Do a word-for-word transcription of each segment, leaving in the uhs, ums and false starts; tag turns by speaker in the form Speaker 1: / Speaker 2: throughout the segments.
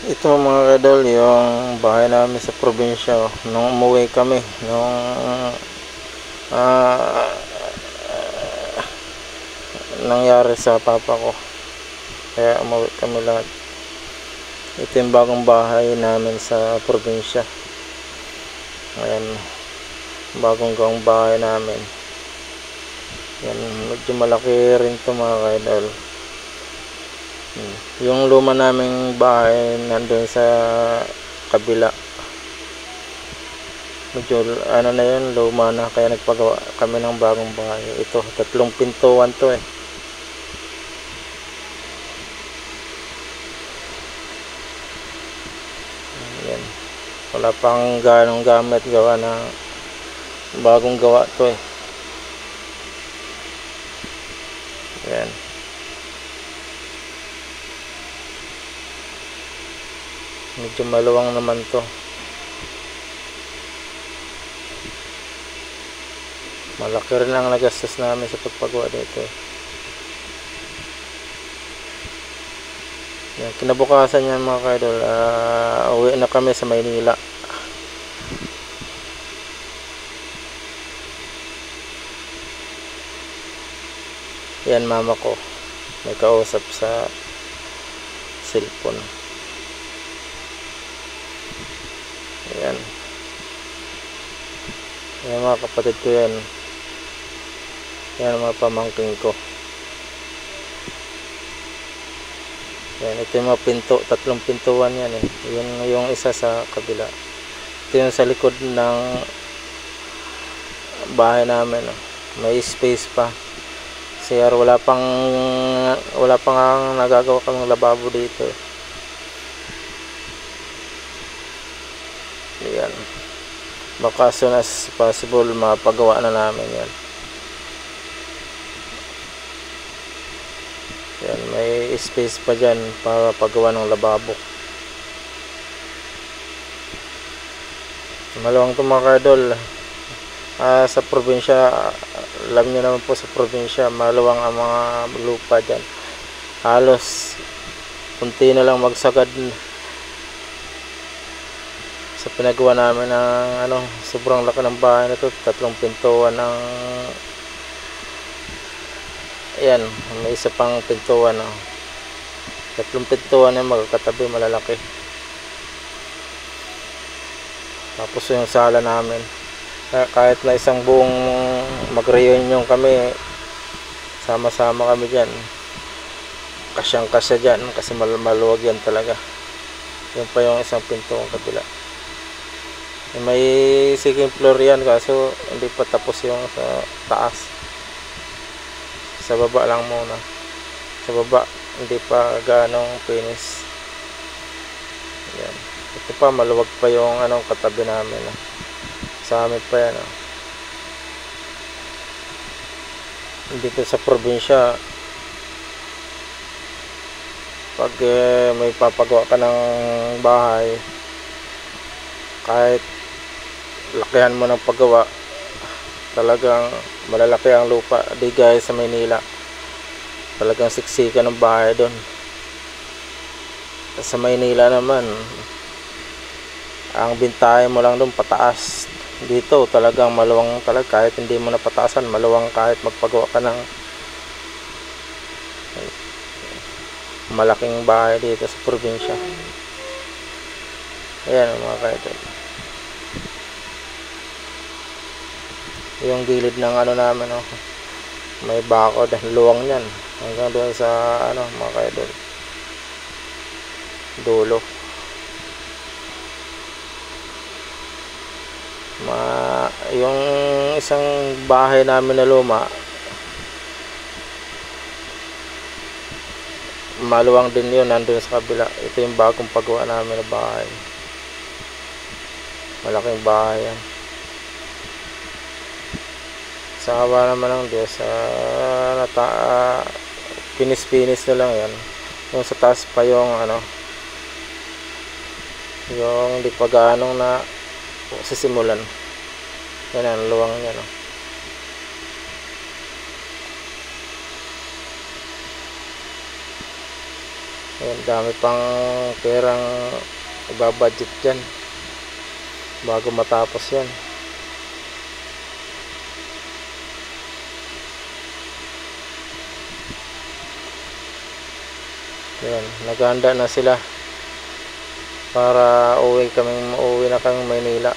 Speaker 1: Ito mga kadol, yung bahay namin sa probinsya. Nung umuwi kami, nung uh, nangyari sa papa ko, kaya umuwi kami lahat. Ito yung bagong bahay namin sa probinsya. Ayan, bagong gawang bahay namin. Yan, medyo malaki rin ito mga kadol. Yung luma naming bahay nandun sa kabila, medyo ano na yun, luma na, kaya nagpagawa kami ng bagong bahay. Ito, tatlong pintuan to eh. Ayan. Wala pang ganong gamit, gawa na bagong gawa to eh. Ayan. Medyo maluwang naman to. Malaki rin ang nagastos namin sa pagpagawa dito. Yan, kinabukasan yan mga kaidol, uh, uwi na kami sa Maynila. Yan, mama ko may kausap sa cellphone. Ayan. Ayan mga kapatid ko yan. Ayan mga pamangking ko. Ayan, ito yung mga pinto. Tatlong pintuan yan eh. Yung, yung isa sa kabila. Ito yung sa likod ng bahay namin. Oh. May space pa. C R, wala pang wala pang nagagawa kang lababo dito eh. Ayan. Baka as soon as possible mapagawa na namin yan. Yan, may space pa dyan para pagawa ng lababo. Maluwang ito mga kadol. Uh, sa probinsya, alam nyo naman po sa probinsya, maluwang ang mga lupa dyan. Halos kunti na lang magsagad sa pinagawa namin ng ano, sobrang laki ng bahay na to. Tatlong pintuan ng, ayan, may isa pang pintuan oh. Tatlong pintuan na magkakatabi, malalaki. Tapos yung sala namin, kahit na isang buong mag-reunion kami, sama-sama kami dyan, kasyang kasya dyan kasi mal maluwag yan talaga. Yun pa yung isang pintuan kabila. May second floor yan, kaso hindi pa tapos yung sa taas. Sa baba lang muna. Sa baba hindi pa ganong finish. Yan. Ito pa, maluwag pa yung anong katabi namin. Oh. Sa amin pa yan. Oh. Dito sa probinsya, pag eh, may papagawa ka ng bahay, kahit lakihan mo ng paggawa, talagang malalaki ang lupa. Di gaya sa Maynila, talagang siksikan ng bahay doon. Sa Maynila naman, ang bintahe mo lang doon pataas. Dito talagang maluwang talaga, kahit hindi mo napataasan, maluwang kahit magpagawa ka ng malaking bahay dito sa probinsya. Ayan mga kaidol, yung gilid ng ano namin oh, may bakod, luwang yan hanggang doon sa ano mga kaidol, dulo. Ma, yung isang bahay namin na luma, maluwang din yun, nandun sa kabila. Ito yung bagong paggawa namin na bahay, malaking bahay yan. Sa awa naman ng Diyos, uh, nata, uh, pinis-pinis na lang yan. Yung sa taas pa yung ano, yung di pa gaanong na sisimulan. Yan ang luwang niya, no? Ayan, dami pang perang ibabudget dyan bago matapos yan. Ayan, naghahanda na sila para uwi kaming uuwi na kaming Maynila.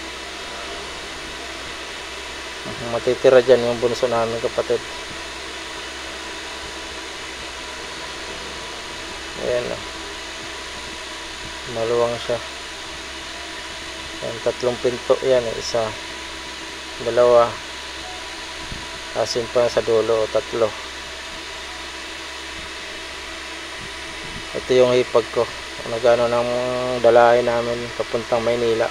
Speaker 1: Matitira dyan yung bunso namin kapatid. Ayan, maluwang siya. Ayan, tatlong pinto yan, isa, dalawa, asin pa sa dulo, tatlo. Ito yung hipag ko, nagano ng dalahin namin papuntang Maynila,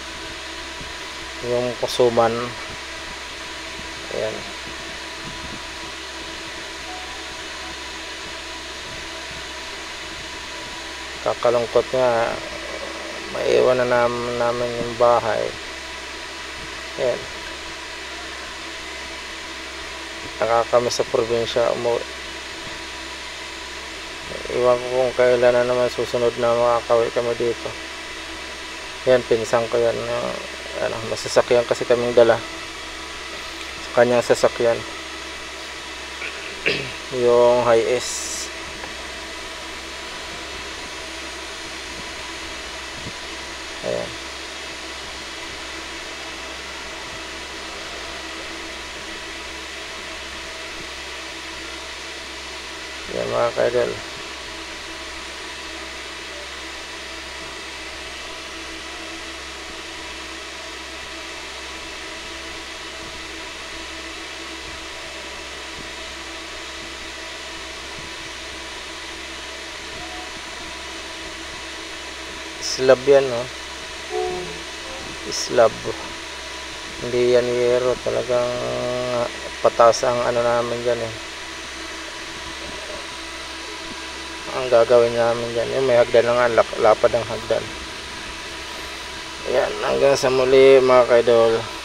Speaker 1: yung kusuman. Ayan, kakalungkot nga, maiwan na namin, namin yung bahay. Ayan, nakakami sa probinsya umuwi. Iwan ko kung kailan na naman susunod na makakauwi kami dito. Yan, pinsan ko yan. Ano, masasakyan kasi kaming dala sa kanyang sasakyan. Yung Hi-S. Ayan. Yan mga kaidol. Slab yan, no? Slab, hindi yan yero. Talagang pataas ang ano namin dyan eh, ang gagawin namin dyan. Yung may hagdan na nga, lapad ang hagdan. Ayan, hanggang sa muli mga kaidol.